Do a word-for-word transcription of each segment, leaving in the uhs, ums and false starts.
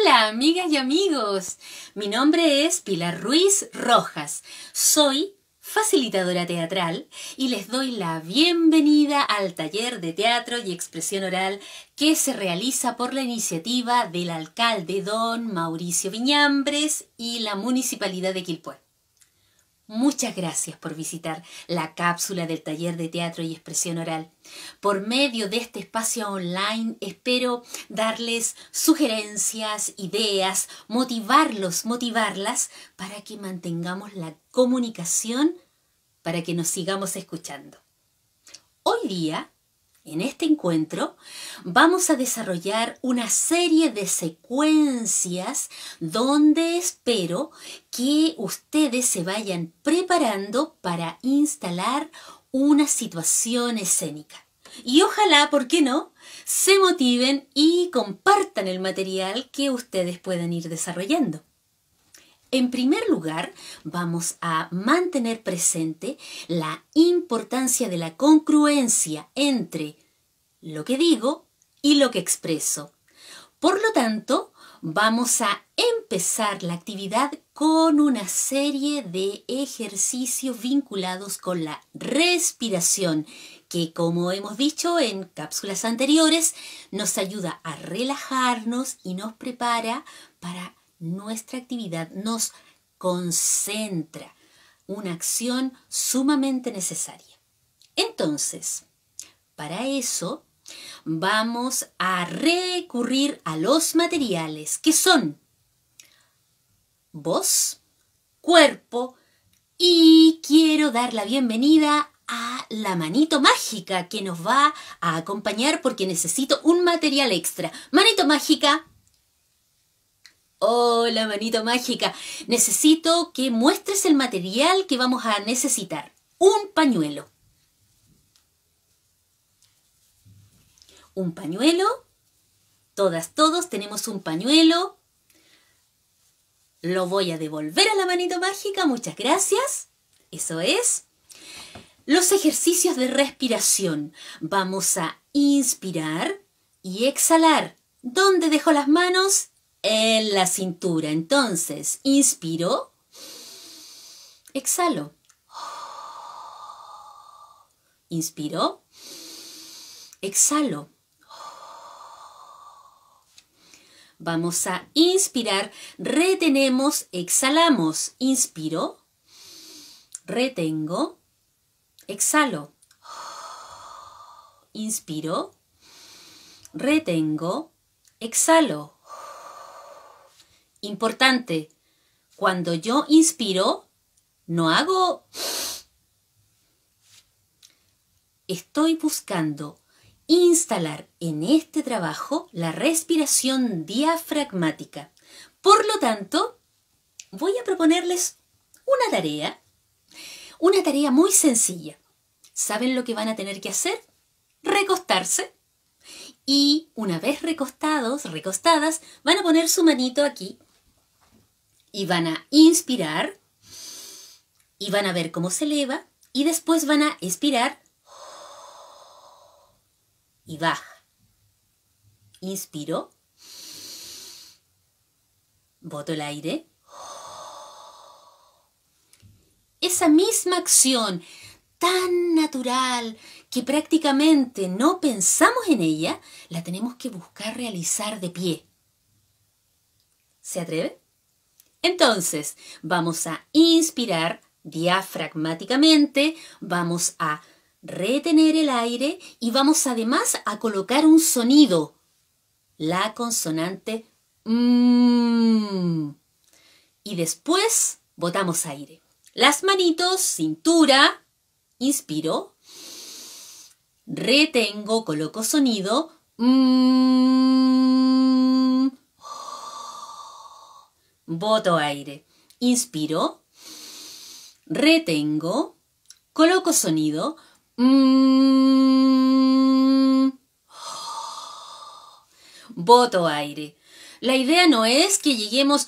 Hola, amigas y amigos. Mi nombre es Pilar Ruiz Rojas. Soy facilitadora teatral y les doy la bienvenida al taller de teatro y expresión oral que se realiza por la iniciativa del alcalde don Mauricio Viñambres y la Municipalidad de Quilpué. Muchas gracias por visitar la cápsula del taller de teatro y expresión oral. Por medio de este espacio online espero darles sugerencias, ideas, motivarlos, motivarlas para que mantengamos la comunicación, para que nos sigamos escuchando. Hoy día, en este encuentro, vamos a desarrollar una serie de secuencias donde espero que ustedes se vayan preparando para instalar una situación escénica. Y ojalá, ¿por qué no?, se motiven y compartan el material que ustedes puedan ir desarrollando. En primer lugar, vamos a mantener presente la importancia de la congruencia entre lo que digo y lo que expreso. Por lo tanto, vamos a empezar la actividad con una serie de ejercicios vinculados con la respiración, que, como hemos dicho en cápsulas anteriores, nos ayuda a relajarnos y nos prepara para nuestra actividad, nos concentra, una acción sumamente necesaria. Entonces, para eso vamos a recurrir a los materiales que son voz, cuerpo y quiero dar la bienvenida a la manito mágica que nos va a acompañar porque necesito un material extra. Manito mágica. Hola, manito mágica. Necesito que muestres el material que vamos a necesitar. Un pañuelo. Un pañuelo. Todas, todos tenemos un pañuelo. Lo voy a devolver a la manito mágica. Muchas gracias. Eso es. Los ejercicios de respiración. Vamos a inspirar y exhalar. ¿Dónde dejo las manos? En la cintura. Entonces, inspiro, exhalo. Inspiro, exhalo. Vamos a inspirar, retenemos, exhalamos. Inspiro, retengo, exhalo. Inspiro, retengo, exhalo. Importante, cuando yo inspiro, no hago... Estoy buscando instalar en este trabajo la respiración diafragmática. Por lo tanto, voy a proponerles una tarea, una tarea muy sencilla. ¿Saben lo que van a tener que hacer? Recostarse. Y una vez recostados, recostadas, van a poner su manito aquí. Y van a inspirar y van a ver cómo se eleva y después van a expirar y baja. Inspiro, boto el aire. Esa misma acción tan natural que prácticamente no pensamos en ella, la tenemos que buscar realizar de pie. ¿Se atreve? Entonces, vamos a inspirar diafragmáticamente, vamos a retener el aire y vamos además a colocar un sonido, la consonante mm. Y después botamos aire. Las manitos, cintura, inspiro, retengo, coloco sonido, mm. Boto aire. Inspiro, retengo, coloco sonido, mm, boto aire. La idea no es que lleguemos...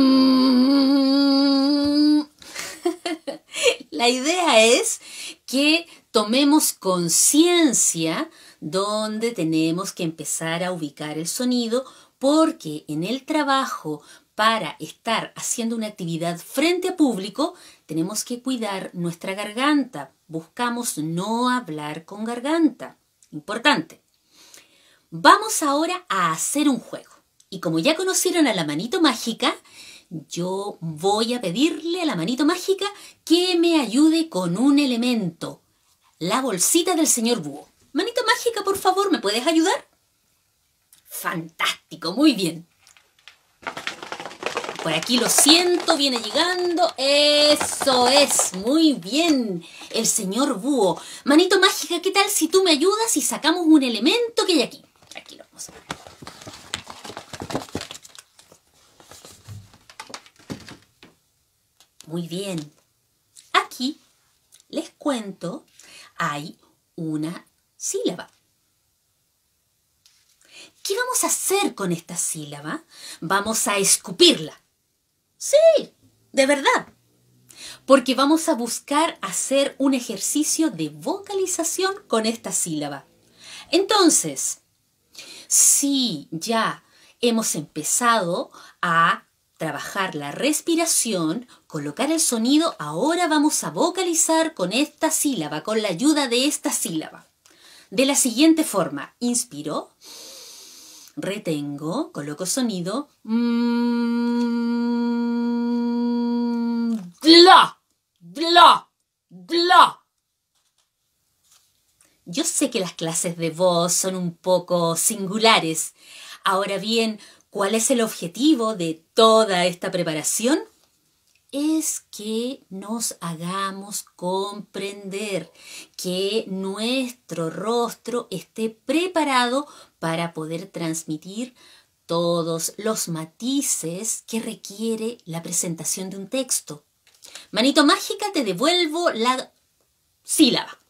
Mm, la idea es que tomemos conciencia donde tenemos que empezar a ubicar el sonido porque en el trabajo, para estar haciendo una actividad frente a público, tenemos que cuidar nuestra garganta. Buscamos no hablar con garganta. Importante. Vamos ahora a hacer un juego. Y como ya conocieron a la manito mágica, yo voy a pedirle a la manito mágica que me ayude con un elemento. La bolsita del señor Búho. Manito mágica, por favor, ¿me puedes ayudar? Fantástico, muy bien. Por aquí lo siento, viene llegando. Eso es, muy bien. El señor Búho. Manito mágica, ¿qué tal si tú me ayudas y sacamos un elemento que hay aquí? Aquí lo vamos a poner. Muy bien. Aquí, les cuento, hay una sílaba. ¿Qué vamos a hacer con esta sílaba? Vamos a escupirla. Sí, de verdad. Porque vamos a buscar hacer un ejercicio de vocalización con esta sílaba. Entonces, si ya hemos empezado a trabajar la respiración, colocar el sonido, ahora vamos a vocalizar con esta sílaba, con la ayuda de esta sílaba. De la siguiente forma, inspiro, retengo, coloco sonido, mm, bla, bla, bla. Yo sé que las clases de voz son un poco singulares. Ahora bien, ¿cuál es el objetivo de toda esta preparación? Es que nos hagamos comprender, que nuestro rostro esté preparado para poder transmitir todos los matices que requiere la presentación de un texto. Manito mágica, te devuelvo la sílaba.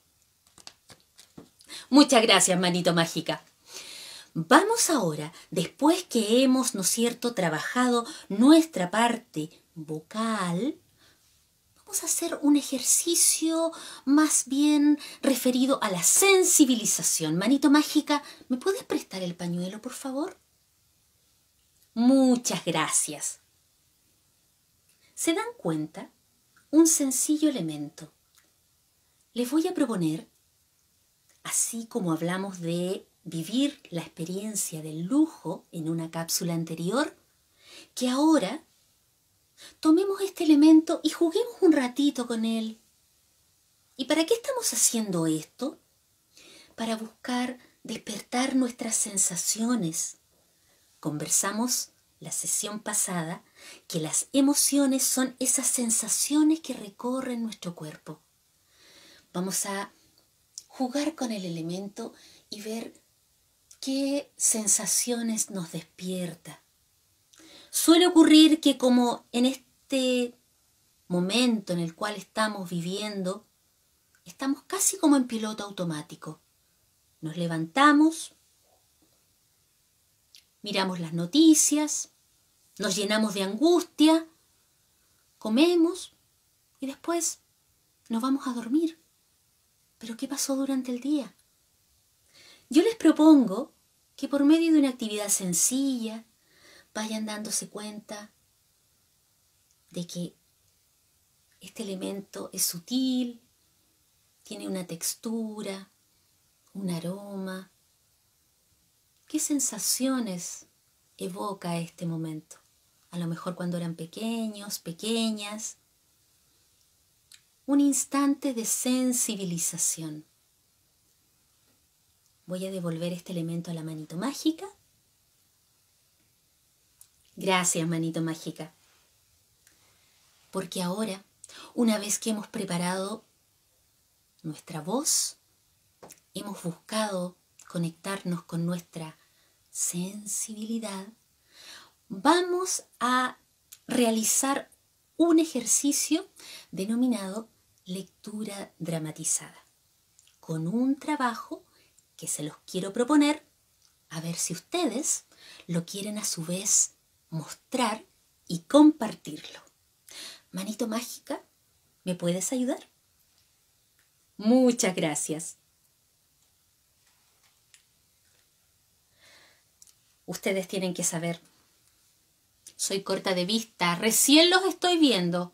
Muchas gracias, manito mágica. Vamos ahora, después que hemos, ¿no es cierto?, trabajado nuestra parte vocal, vamos a hacer un ejercicio más bien referido a la sensibilización. Manito mágica, ¿me puedes prestar el pañuelo, por favor? Muchas gracias. ¿Se dan cuenta? Un sencillo elemento. Les voy a proponer, así como hablamos de vivir la experiencia del lujo en una cápsula anterior, que ahora tomemos este elemento y juguemos un ratito con él. ¿Y para qué estamos haciendo esto? Para buscar despertar nuestras sensaciones. Conversamos la sesión pasada que las emociones son esas sensaciones que recorren nuestro cuerpo. Vamos a jugar con el elemento y ver qué sensaciones nos despierta. Suele ocurrir que como en este momento en el cual estamos viviendo, estamos casi como en piloto automático. Nos levantamos, miramos las noticias, nos llenamos de angustia, comemos y después nos vamos a dormir. ¿Pero qué pasó durante el día? Yo les propongo que por medio de una actividad sencilla vayan dándose cuenta de que este elemento es sutil, tiene una textura, un aroma. ¿Qué sensaciones evoca este momento? A lo mejor cuando eran pequeños, pequeñas. Un instante de sensibilización. Voy a devolver este elemento a la manito mágica. Gracias, manito mágica. Porque ahora, una vez que hemos preparado nuestra voz, hemos buscado conectarnos con nuestra sensibilidad, vamos a realizar un ejercicio denominado lectura dramatizada, con un trabajo que se los quiero proponer, a ver si ustedes lo quieren a su vez mostrar y compartirlo. Manito mágica, ¿me puedes ayudar? Muchas gracias. Ustedes tienen que saber. Soy corta de vista, recién los estoy viendo.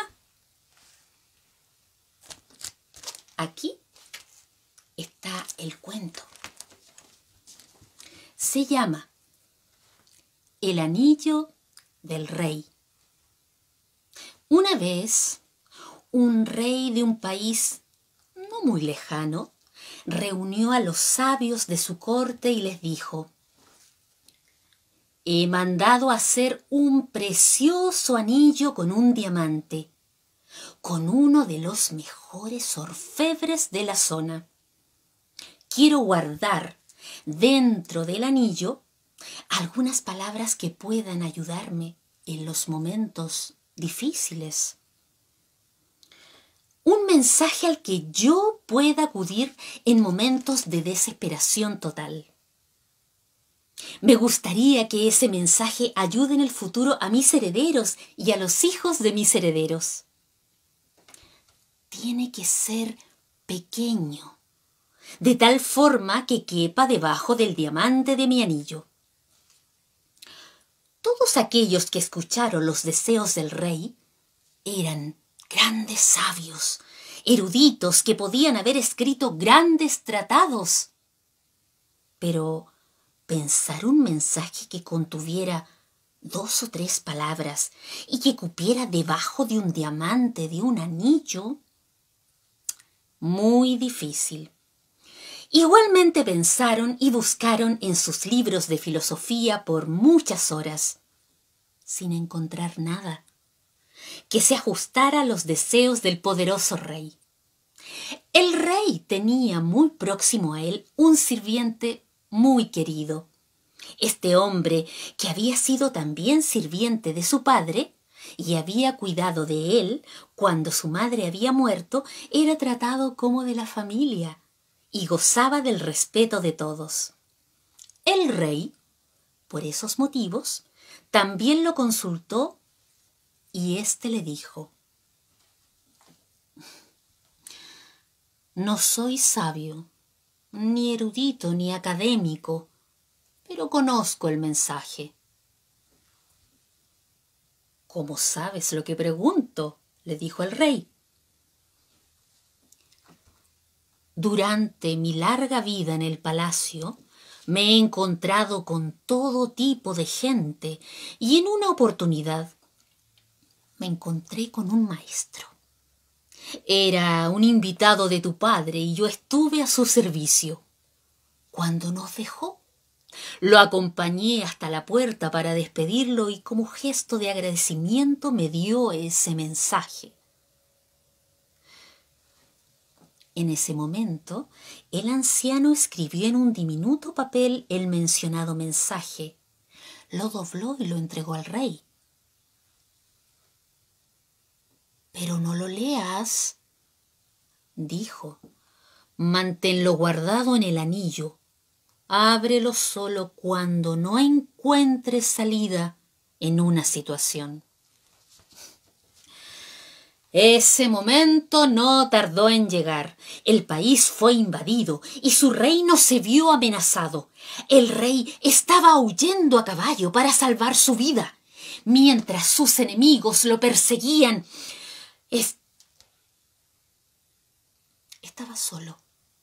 Aquí está el cuento. Se llama El anillo del rey. Una vez, un rey de un país no muy lejano reunió a los sabios de su corte y les dijo: he mandado hacer un precioso anillo con un diamante, con uno de los mejores orfebres de la zona. Quiero guardar dentro del anillo algunas palabras que puedan ayudarme en los momentos difíciles. Un mensaje al que yo pueda acudir en momentos de desesperación total. Me gustaría que ese mensaje ayude en el futuro a mis herederos y a los hijos de mis herederos. Tiene que ser pequeño, de tal forma que quepa debajo del diamante de mi anillo. Todos aquellos que escucharon los deseos del rey eran grandes sabios, eruditos que podían haber escrito grandes tratados. Pero pensar un mensaje que contuviera dos o tres palabras y que cupiera debajo de un diamante de un anillo, muy difícil. Igualmente pensaron y buscaron en sus libros de filosofía por muchas horas, sin encontrar nada que se ajustara a los deseos del poderoso rey. El rey tenía muy próximo a él un sirviente muy querido. Este hombre, que había sido también sirviente de su padre y había cuidado de él cuando su madre había muerto, era tratado como de la familia y gozaba del respeto de todos. El rey, por esos motivos, también lo consultó y éste le dijo: no soy sabio, ni erudito, ni académico, pero conozco el mensaje. ¿Cómo sabes lo que pregunto?, le dijo el rey. Durante mi larga vida en el palacio me he encontrado con todo tipo de gente y en una oportunidad me encontré con un maestro. Era un invitado de tu padre y yo estuve a su servicio. Cuando nos dejó, lo acompañé hasta la puerta para despedirlo y como gesto de agradecimiento me dio ese mensaje. En ese momento, el anciano escribió en un diminuto papel el mencionado mensaje, lo dobló y lo entregó al rey. «Pero no lo leas», dijo. «Manténlo guardado en el anillo. Ábrelo solo cuando no encuentres salida en una situación». Ese momento no tardó en llegar. El país fue invadido y su reino se vio amenazado. El rey estaba huyendo a caballo para salvar su vida, mientras sus enemigos lo perseguían. Es... Estaba solo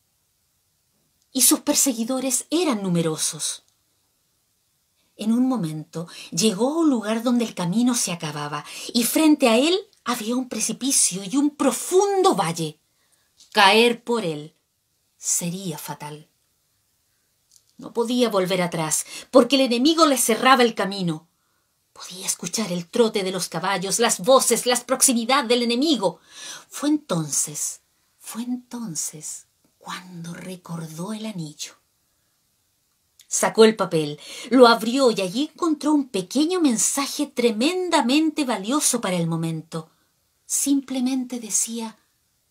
y sus perseguidores eran numerosos. En un momento llegó a un lugar donde el camino se acababa y frente a él había un precipicio y un profundo valle. Caer por él sería fatal. No podía volver atrás porque el enemigo le cerraba el camino. Podía escuchar el trote de los caballos, las voces, la proximidad del enemigo. Fue entonces, fue entonces cuando recordó el anillo. Sacó el papel, lo abrió y allí encontró un pequeño mensaje tremendamente valioso para el momento. Simplemente decía: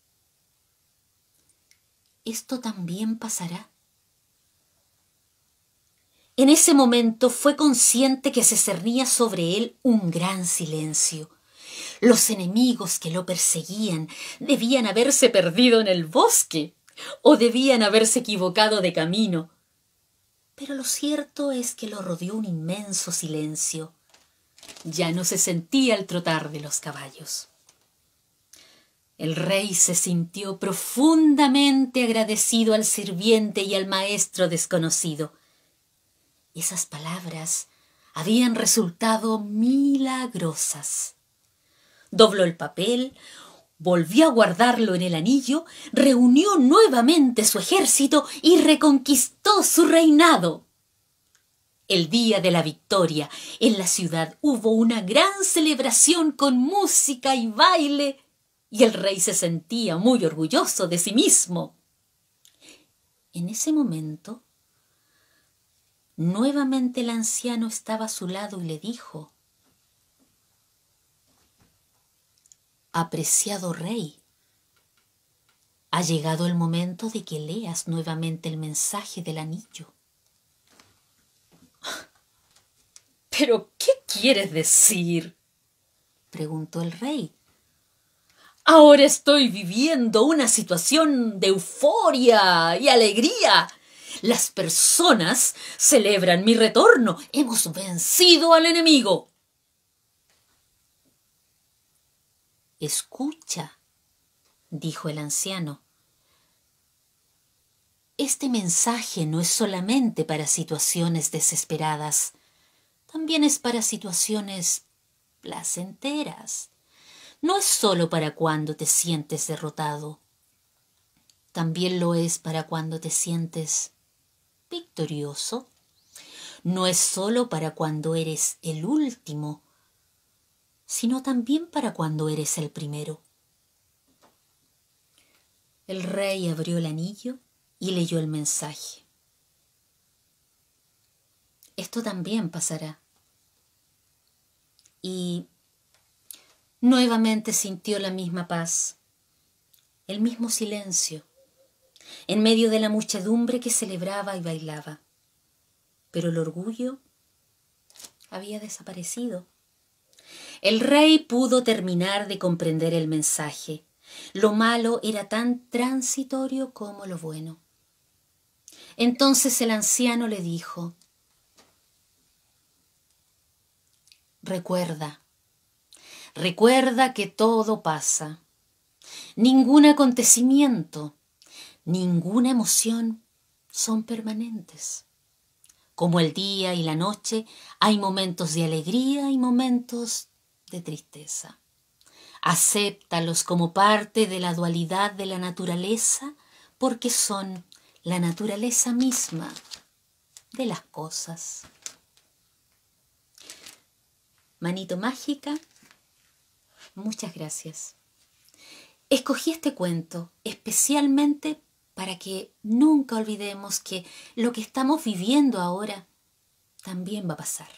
«Esto también pasará». En ese momento fue consciente que se cernía sobre él un gran silencio. Los enemigos que lo perseguían debían haberse perdido en el bosque o debían haberse equivocado de camino. pero lo cierto es que lo rodeó un inmenso silencio. Ya no se sentía el trotar de los caballos. El rey se sintió profundamente agradecido al sirviente y al maestro desconocido. Esas palabras habían resultado milagrosas. Dobló el papel, volvió a guardarlo en el anillo, reunió nuevamente su ejército y reconquistó su reinado. El día de la victoria, en la ciudad hubo una gran celebración con música y baile, y el rey se sentía muy orgulloso de sí mismo. En ese momento, nuevamente el anciano estaba a su lado y le dijo: «Apreciado rey, ha llegado el momento de que leas nuevamente el mensaje del anillo». «¿Pero qué quieres decir?», preguntó el rey. «Ahora estoy viviendo una situación de euforia y alegría. Las personas celebran mi retorno. Hemos vencido al enemigo». «Escucha», dijo el anciano. «Este mensaje no es solamente para situaciones desesperadas. También es para situaciones placenteras. No es solo para cuando te sientes derrotado. También lo es para cuando te sientes victorioso. No es solo para cuando eres el último, sino también para cuando eres el primero». El rey abrió el anillo y leyó el mensaje. «Esto también pasará». Y nuevamente sintió la misma paz, el mismo silencio, en medio de la muchedumbre que celebraba y bailaba. Pero el orgullo había desaparecido. El rey pudo terminar de comprender el mensaje. Lo malo era tan transitorio como lo bueno. Entonces el anciano le dijo: «Recuerda, recuerda que todo pasa. Ningún acontecimiento, ninguna emoción son permanentes. Como el día y la noche, hay momentos de alegría y momentos de tristeza. Acéptalos como parte de la dualidad de la naturaleza, porque son la naturaleza misma de las cosas». Manito Mágica, muchas gracias. Escogí este cuento especialmente para que nunca olvidemos que lo que estamos viviendo ahora también va a pasar.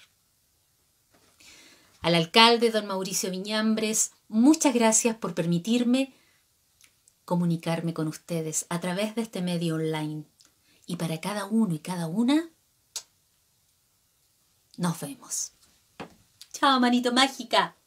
Al alcalde don Mauricio Viñambres, muchas gracias por permitirme comunicarme con ustedes a través de este medio online. Y para cada uno y cada una, nos vemos. Chao, Manito Mágica.